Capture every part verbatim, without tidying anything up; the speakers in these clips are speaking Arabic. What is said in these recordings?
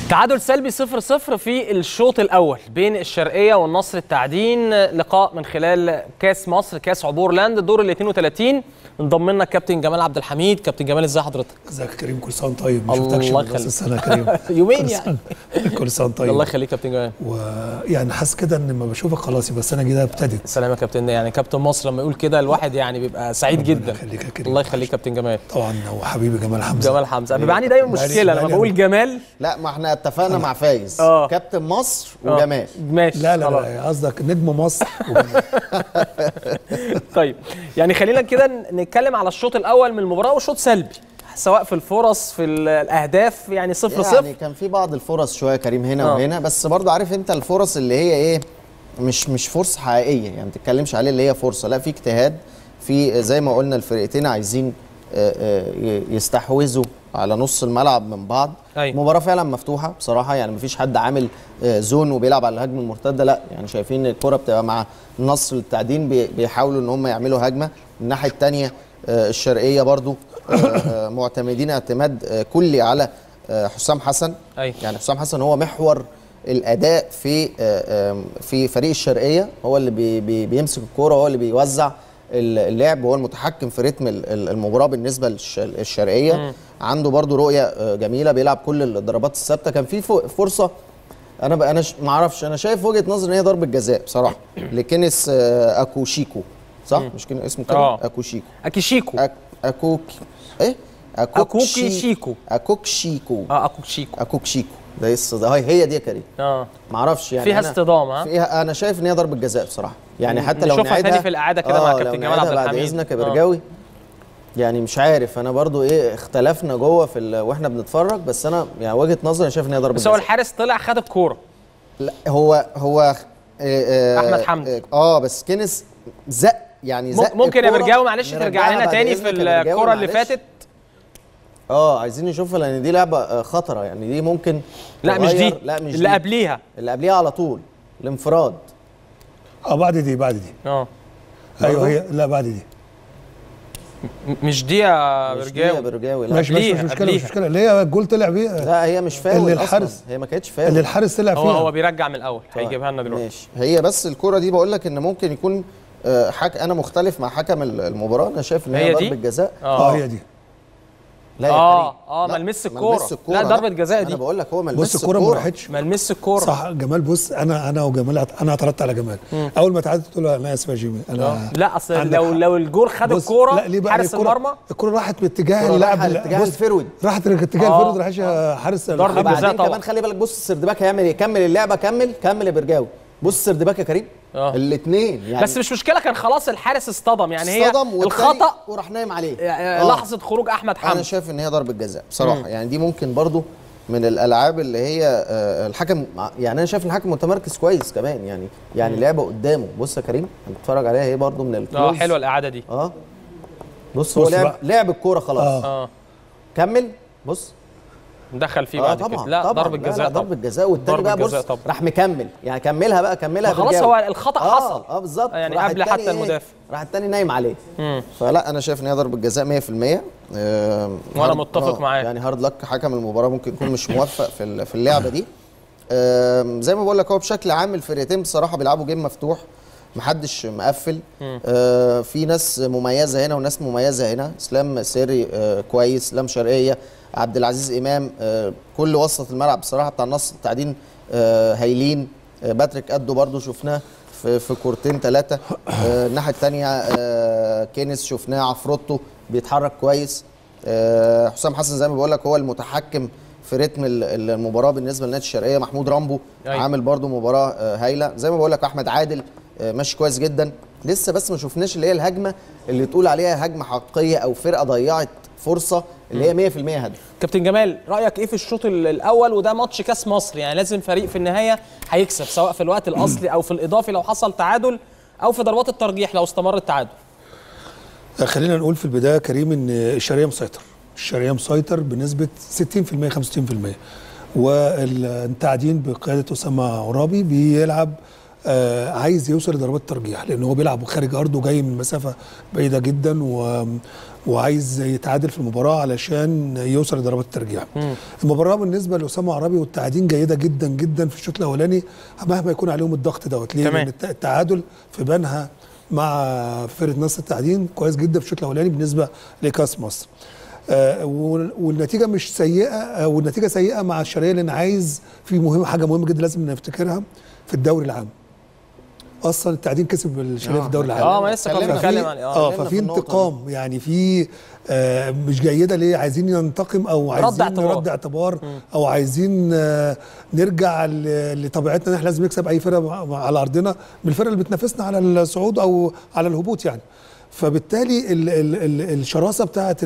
تعادل سلبي صفر صفر في الشوط الأول بين الشرقية والنصر التعدين، لقاء من خلال كاس مصر كاس عبور لاند الدور ال اثنين وثلاثين. انضم لنا الكابتن جمال عبد الحميد. كابتن جمال ازي حضرتك؟ ازيك يا كريم؟ كل سنه وانت طيب. ما شفتكش من نص السنه يا كريم. يومين يعني. كل سنه وانت طيب. الله يخليك كابتن جمال. ويعني حاسس كده ان لما بشوفك خلاص يبقى السنه الجديده ابتدت. سلام يا كابتن. يعني كابتن مصر لما يقول كده الواحد يعني بيبقى سعيد جدا. الله يخليك يا كريم. الله يخليك كابتن جمال. طبعا وحبيبي جمال حمزه. جمال حمزه بيبقى عندي دايما مشكله لما بقول جمال. لا ما احنا اتفقنا مع فايز. آه. كابتن مصر وجمال. ماشي. لا لا لا قصدك نجم مصر وجمال. طيب يعني خلينا كده نتكلم على الشوط الاول من المباراه، وشوط سلبي سواء في الفرص في الاهداف، يعني صفر صفر. يعني كان في بعض الفرص شويه كريم هنا آه. وهنا، بس برضو عارف انت الفرص اللي هي ايه، مش مش فرصه حقيقيه، يعني ما تتكلمش عليه اللي هي فرصه، لا في اجتهاد، في زي ما قلنا الفرقتين عايزين يستحوذوا على نص الملعب من بعض. أيوة. مباراه فعلا مفتوحه بصراحه، يعني مفيش حد عامل زون وبيلعب على الهجمه المرتده، لا يعني شايفين الكره بتبقى مع النصر التعدين بيحاولوا ان هم يعملوا هجمه. الناحيه الثانيه الشرقيه برضو معتمدين اعتماد كلي على حسام حسن. أيوة. يعني حسام حسن هو محور الاداء في في فريق الشرقيه، هو اللي بي بي بيمسك الكوره، هو اللي بيوزع اللعب، هو المتحكم في رتم المباراه بالنسبه للشرقيه. مم. عنده برضو رؤيه جميله، بيلعب كل الضربات الثابته. كان في فرصه انا انا ما اعرفش، انا شايف وجهه نظري ان هي ضربه جزاء بصراحه لكنس اكوشيكو، صح؟ مم. مش كان اسمه كده؟ اكوشيكو اكيشيكو أك اكوك ايه اكوكي شيكو اكوكشيكو اه اكوكشيكو اكوكشيكو ده لسه هي هي دي يا كريم. اه ما اعرفش يعني فيها اصطدام. ها فيها، انا شايف ان هي ضربه جزاء بصراحه، يعني حتى لو نشوفها تاني في الاعاده كده آه مع كابتن جمال عبد الحميد. بعد اذنك يا برجاوي. يعني مش عارف انا برضو ايه، اختلفنا جوه في واحنا بنتفرج، بس انا يعني وجهه نظري انا شايف ان هي ضربه جزاء. بس هو الحارس طلع خد الكوره. لا هو هو آه احمد حمدي اه بس كنس زق يعني زق. ممكن يا برجاوي معلش ترجع لنا تاني في الكوره اللي فاتت؟ اه عايزين نشوفها لان دي لعبه خطره، يعني دي ممكن. لا مش دي، لا مش اللي دي. قبليها اللي قبليها على طول الانفراد. اه بعد دي بعد دي اه ايوه هي. لا بعد دي مش دي يا برجاوي. برجاوي لا مش مش مشكله مش مشكله اللي هي الجول طلع بيها. لا هي مش فاول اللي الحارس، هي ما كانتش فاول اللي الحارس طلع فيها. هو هو بيرجع من الاول، هيجيبها لنا دلوقتي. ماشي. هي بس الكره دي بقول لك ان ممكن يكون حك... انا مختلف مع حكم المباراه، انا شايف ان هي, هي ضربه جزاء. اه هي دي. لا يا اه اه ملمس الكوره. لا ضربه جزاء دي. انا بقول لك هو ملمس بص الكوره ما راحتش. ملمس الكوره صح جمال. بص انا انا وجمال انا اعترضت على جمال. مم. اول ما تعادل تقول له انا اسف يا جيمي انا لا اصل لو لو الجول خد الكوره حارس المرمى، الكوره راحت باتجاه اللاعب، اتجاه الفرود، راحت اتجاه الفرود، ما راحتش حارس ضربه جزاء طبعا. كمان خلي بالك، بص السردباك هيعمل ايه، كمل اللعبه، كمل كمل يا برجاوي. بص السردباك يا كريم الاثنين يعني، بس مش مشكله، كان خلاص الحارس اصطدم، يعني هي الخطا وراح نايم عليه. يعني لحظه خروج احمد حمدي. انا شايف ان هي ضربه جزاء بصراحه. مم. يعني دي ممكن برضو من الالعاب اللي هي الحكم، يعني انا شايف ان الحكم متمركز كويس كمان، يعني يعني لعبه قدامه. بص يا كريم هنتفرج عليها، هي برضو من الكلوز. اه حلوه الاعاده دي. اه بص هو لعب لعب الكوره خلاص. اه, آه. كمل بص دخل فيه آه بعد طبعا كده. لا ضربه جزاء. ضربه جزاء. والتاني بقى بص راح مكمل، يعني كملها بقى كملها خلاص. هو الخطا آه حصل اه بالظبط، يعني قبل حتى المدافع راح التاني نايم عليه. مم. فلا انا شايف ان هي ضربه جزاء مية في المية. آه وانا متفق معاه. يعني هارد لك حكم المباراه ممكن يكون مش موفق في في اللعبه دي. آه زي ما بقول لك، هو بشكل عام الفرقتين بصراحه بيلعبوا جيم مفتوح، محدش مقفل. آه في ناس مميزه هنا وناس مميزه هنا. اسلام سيري آه كويس، اسلام شرقيه، عبد العزيز امام، آه كل وسط الملعب بصراحه بتاع النصر التعدين آه هايلين. آه باتريك ادو برضو شفناه في في كورتين ثلاثه. آه الناحيه الثانيه آه كينيس شفناه، عفروتو بيتحرك كويس. آه حسام حسن زي ما بقول لك هو المتحكم في رتم المباراه بالنسبه للنادي الشرقيه. محمود رامبو أي. عامل برضو مباراه آه هايله. زي ما بقول لك احمد عادل آه ماشي كويس جدا. لسه بس ما شفناش اللي هي الهجمه اللي تقول عليها هجمه حقيقيه او فرقه ضيعت فرصه اللي هي مية في المية هدف. كابتن جمال رايك ايه في الشوط الاول؟ وده ماتش كاس مصر، يعني لازم فريق في النهايه هيكسب، سواء في الوقت الاصلي او في الاضافي لو حصل تعادل، او في ضربات الترجيح لو استمر التعادل. خلينا نقول في البدايه كريم ان الشرقيه مسيطر، الشرقيه مسيطر بنسبه ستين في المية خمسة وستين في المية، والتعدين بقياده اسامه عرابي بيلعب آه عايز يوصل لضربات الترجيح، لان هو بيلعب خارج ارضه جاي من مسافه بعيده جدا و وعايز يتعادل في المباراه علشان يوصل لضربات الترجيح. مم. المباراه بالنسبه لاسامه عرابي والتعادين جيده جدا جدا في الشوط الاولاني مهما يكون عليهم الضغط دوت. ليه؟ لان التعادل في بنها مع فرقه نصر التعدين كويس جدا في الشوط الاولاني بالنسبه لكاس مصر. آه والنتيجه مش سيئه، آه والنتيجه سيئه مع الشرقيه، لان عايز في مهم حاجه مهمه جدا لازم نفتكرها في الدوري العام. اصلا التعدين كسب الشرقيه في الدوري العام. اه ما لسه كنا بنتكلم عن اه ففي انتقام يعني في آه مش جيده. ليه؟ عايزين ننتقم او عايزين نرد اعتبار او عايزين آه نرجع لطبيعتنا ان احنا لازم نكسب اي فرقه على ارضنا من الفرق اللي بتنافسنا على الصعود او على الهبوط يعني. فبالتالي ال ال ال الشراسه بتاعه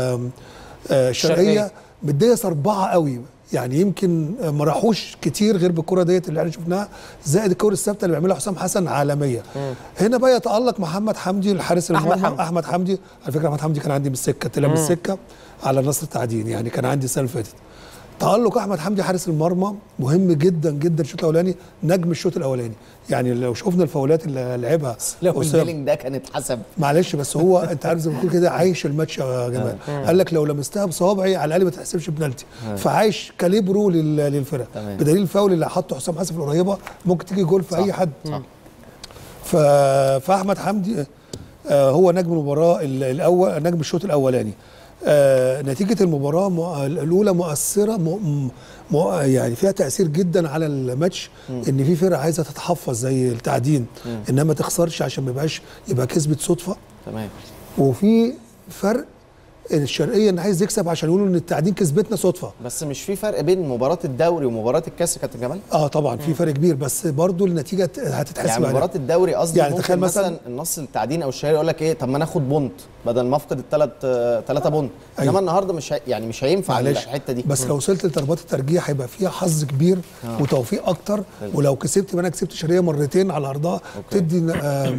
الشرقيه مديه صربعه قوي يعني، يمكن ما راحوش كتير غير بالكره ديت اللي احنا شفناها، زائد الكره الثابته اللي بيعملها حسام حسن عالميه. مم. هنا بقى يتالق محمد حمدي الحارس المرمى. احمد حمدي. احمد حمدي على فكره احمد حمدي كان عندي من السكه، طلع من السكه على نصر التعدين يعني، كان عندي السنه اللي فاتت. تألق احمد حمدي حارس المرمى مهم جدا جدا الشوط الاولاني، نجم الشوط الاولاني يعني. لو شفنا الفاولات اللي لعبها لو البيلينج ده كان اتحسب معلش، بس هو انت عارف زي ما بتقول كده عايش الماتش يا جمال. قال لك لو لمستها بصوابعي على الاقل ما تحسبش بنالتي، فعايش كاليبرو للفرقه، بدليل الفاول اللي حطه حسام حسن في القريبه ممكن تيجي جول في اي حد. صح. ف... فاحمد حمدي هو نجم المباراه الاول، نجم الشوط الاولاني. آه نتيجة المباراة مو... الأولى مؤثرة م... م... يعني فيها تأثير جدا على الماتش. م. إن في فرقة عايزة تتحفظ زي التعدين، م. إنها ما تخسرش عشان ما يبقاش يبقى كسبت صدفة. تمام. وفي فرق الشرقيه ان عايز يكسب عشان يقولوا ان التعدين كسبتنا صدفه. بس مش في فرق بين مباراه الدوري ومباراه الكاس يا كابتن جمال؟ اه طبعا في فرق كبير، بس برضو النتيجه هتتحسب يعني مباراه الدوري قصدي يعني ممكن مثلا, مثلا النص التعدين او الشرقيه يقول لك ايه، طب ما ناخد بونت بدل ما افقد الثلاث ثلاثه بونت. انما أيوه. النهارده مش هي يعني مش هينفع الحته دي. بس لو وصلت لضربات الترجيح هيبقى فيها حظ كبير آه. وتوفيق اكتر. ولو كسبت ما انا كسبت الشرقيه مرتين على ارضها تدي آه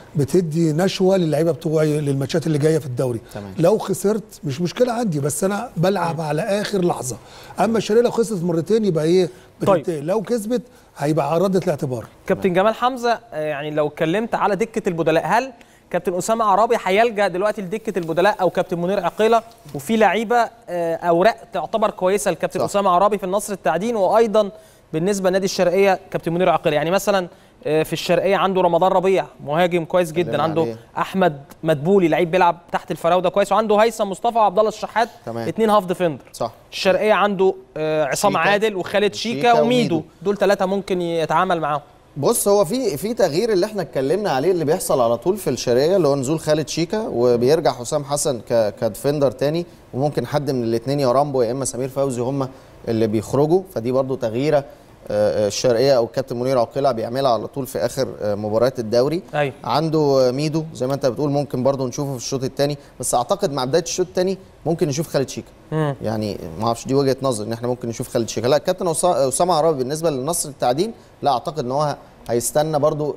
بتدي نشوه للعيبه بتوعي للماتشات اللي جايه في الدوري. تمام. لو خسرت مش مشكله عندي، بس انا بلعب مم. على اخر لحظه. اما الشرقيه لو خسرت مرتين يبقى ايه؟ طيب. لو كسبت هيبقى عرضت الاعتبار. كابتن جمال حمزه، يعني لو اتكلمت على دكه البدلاء، هل كابتن اسامه عرابي هيلجا دلوقتي لدكه البدلاء او كابتن منير عقيله؟ وفي لعيبه اوراق تعتبر كويسه لكابتن اسامه عرابي في النصر التعدين، وايضا بالنسبه لنادي الشرقيه كابتن منير عقيله. يعني مثلا في الشرقيه عنده رمضان ربيع مهاجم كويس جدا، عنده عليه. احمد مدبولي لعيب بيلعب تحت الفراوده كويس، وعنده هيثم مصطفى وعبد الله الشحات اثنين هاف ديفندر. صح. الشرقيه عنده عصام عادل وخالد شيكا, شيكا وميدو. وميدو دول ثلاثه ممكن يتعامل معاهم. بص، هو في في تغيير اللي احنا اتكلمنا عليه اللي بيحصل على طول في الشرقيه، اللي هو نزول خالد شيكا وبيرجع حسام حسن كديفندر تاني، وممكن حد من الاثنين يا رامبو يا اما سمير فوزي هم اللي بيخرجوا. فدي برضو تغييره الشرقيه او الكابتن منير عقيله بيعملها على طول في اخر مباريات الدوري. أيوة. عنده ميدو زي ما انت بتقول ممكن برضو نشوفه في الشوط الثاني، بس اعتقد مع بدايه الشوط الثاني ممكن نشوف خالد شيكا. مم. يعني ما اعرفش، دي وجهه نظر ان احنا ممكن نشوف خالد شيكا. لا، الكابتن اسامه عرابي بالنسبه للنصر التعدين لا اعتقد ان هو هيستنى برضو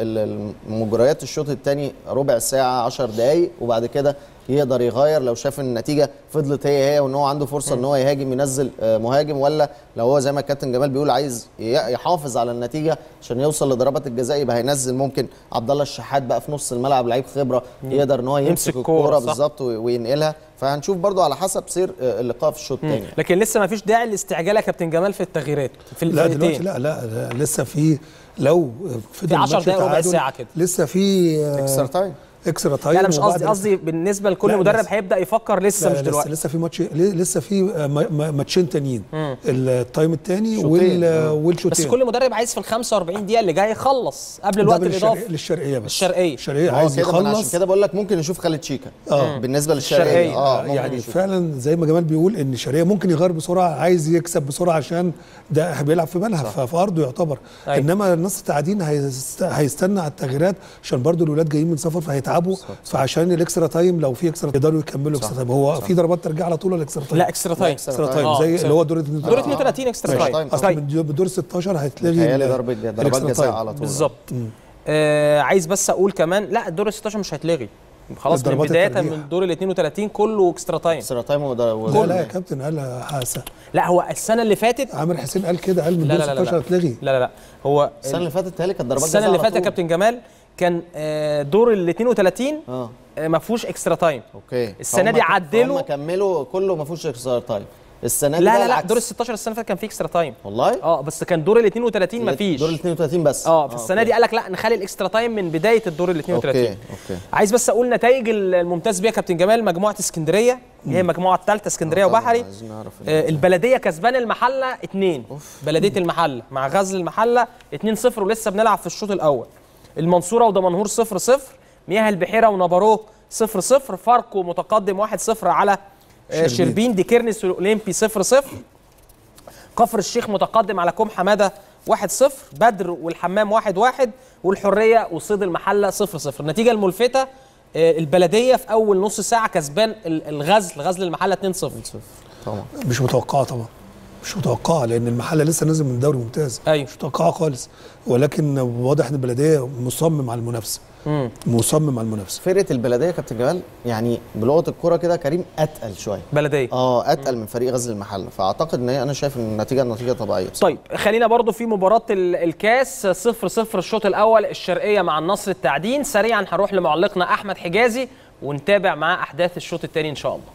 المجريات الشوط الثاني ربع ساعه عشر دقائق، وبعد كده يقدر يغير لو شاف ان النتيجه فضلت هي هي وان هو عنده فرصه ان هو يهاجم ينزل مهاجم، ولا لو هو زي ما الكابتن جمال بيقول عايز يحافظ على النتيجه عشان يوصل لضربات الجزاء يبقى هينزل ممكن عبد الله الشحات بقى في نص الملعب، لعيب خبره يقدر ان هو يمسك الكوره بالظبط وينقلها. فهنشوف برضو على حسب سير اللقاء في الشوط الثاني. لكن لسه ما فيش داعي للاستعجال يا كابتن جمال في التغييرات في لا دلوقتي لا, لا لا لسه في لو في عشر دقائق ربع ساعه كده لسه في اكسترا تايم اكسترا تايم. لا انا مش قصدي قصدي بالنسبه لكل مدرب هيبدا يفكر لسه مش دلوقتي. لسه في ماتش، لسه في ماتشين تانيين، التايم الثاني والشوطين. بس كل مدرب عايز في ال خمسة وأربعين دقيقه اللي جاي يخلص قبل الوقت الاضافي. للشرقيه بس الشرقيه الشرقيه عايز يخلص. عشان كده بقول لك ممكن نشوف خالد شيكا اه بالنسبه للشرقيه. اه يعني فعلا زي ما جمال بيقول ان الشرقيه ممكن يغير بسرعه، عايز يكسب بسرعه عشان ده بيلعب في بنها في ارضه يعتبر. أي. انما النصر التعدين هيستنى على التغييرات عشان برضو الاولاد جايين من سفر فهيتعبوا، عشان الاكسترا تايم لو في اكسترا يقدروا يكملوا اكسترا تايم. هو صح. في ضربات ترجع على طول ولا اكسترا تايم؟ لا اكسترا تايم. اكسترا تايم زي اللي هو دور دور اثنين وثلاثين اكسترا تايم. اصلا بالدور ستاشر هتلاقي ضربات جزاء على طول بالظبط. آه عايز بس اقول كمان لا الدور ستاشر مش هيتلغي. خلاص من الضربات بدايه الترجيح. من الدور ال اثنين وثلاثين كله اكسترا تايم. اكسترا تايم وده لا لا يا كابتن قال حسن. لا هو السنه اللي فاتت عامر حسين قال كده، قال من لا دور لا لا ستاشر اتلغي. لا لا لا هو السنه اللي فاتت تهيألي كانت ضربات السنه جزاء اللي على فاتت يا طول. كابتن جمال كان آه، دور ال اثنين وثلاثين اه آه، ما فيهوش اكسترا تايم. اوكي السنة فهم دي ك- عدلوا. فهم كملوا كله ما فيهوش اكسترا تايم. السنه دي لا بقى لا لا العكس. دور ال ستاشر السنه اللي فاتت كان فيه اكسترا تايم. والله اه بس كان دور ال اثنين وثلاثين ما فيش. دور ال اثنين وثلاثين بس. اه في السنه أوكي. دي قال لك لا نخلي الاكسترا تايم من بدايه الدور ال اثنين وثلاثين. اوكي اوكي عايز بس اقول نتائج الممتاز بيها كابتن جمال. مجموعه اسكندريه هي المجموعه الثالثه، اسكندريه آه طبعاً، وبحري. عايزين نعرف آه البلديه كسبان المحله اتنين. أوف. بلديه المحله مع غزل المحله اتنين صفر ولسه بنلعب في الشوط الاول. المنصوره ودمنهور صفر صفر. مياه البحيره ونبروه صفر صفر. فاركو متقدم واحد صفر على آه شربين. شربين. ديكيرنس والاولمبي صفر صفر. كفر الشيخ متقدم على كوم حماده واحد صفر. بدر والحمام واحد واحد. والحريه وصيد المحله صفر صفر. النتيجه الملفته آه، البلديه في اول نص ساعه كسبان ال- الغزل غزل المحله اتنين صفر. طبعا مش متوقعه طبعا، مش متوقعه لان المحله لسه نازل من دوري ممتاز. أيوة. مش متوقعه خالص، ولكن واضح ان البلديه مصمم على المنافسه. مم. مصمم على المنافسه. فرقه البلديه كابتن جمال يعني بلغه الكوره كده كريم اتقل شويه. بلديه. اه اتقل من فريق غزل المحله، فاعتقد ان هي انا شايف ان النتيجه النتيجه طبيعيه. طيب خلينا برضو في مباراة ال- الكاس صفر صفر الشوط الأول الشرقية مع النصر التعدين. سريعا هنروح لمعلقنا أحمد حجازي ونتابع معاه أحداث الشوط الثاني إن شاء الله.